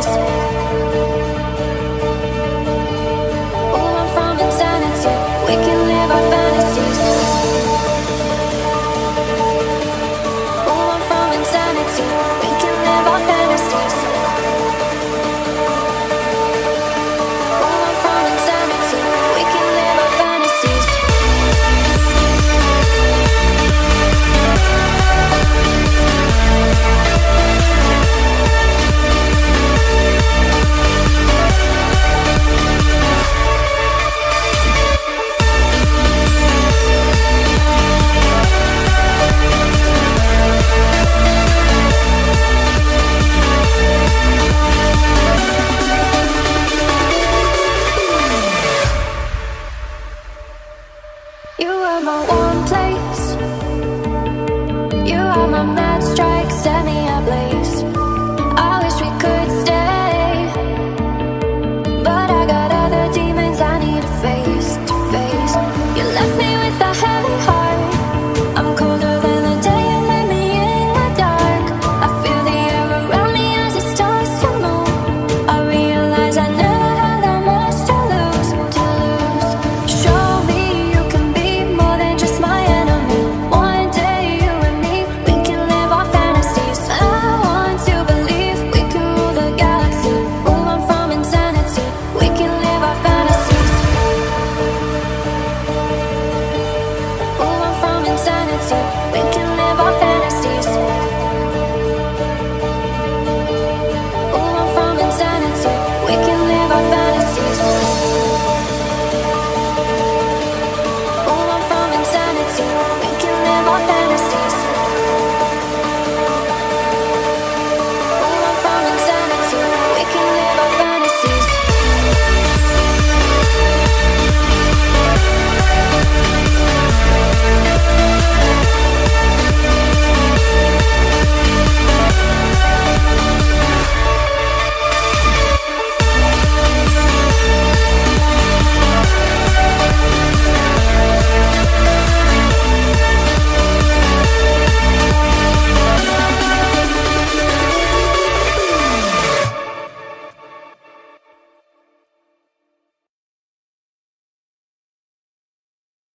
Ooh, I'm from insanity. We can live our fantasies. Ooh, I'm from insanity. We can live our fantasies. Ooh, I'm from insanity. We can live our fantasies. You are my one place. You are my mad strike, set me ablaze. I wish we could stay, but I got other demons I need to face, to face. You left me with a heavy heart. I'm colder than the day you let me in the dark. I feel the air around me as it starts to move. I realize I never had that much to lose, to lose. Show me you can be more than just my enemy. One day you and me, we can live our fantasies. I want to believe we can rule the galaxy. Ooh, I'm from insanity. We can live our fantasies. Ooh, I'm from insanity. We can live our fantasies.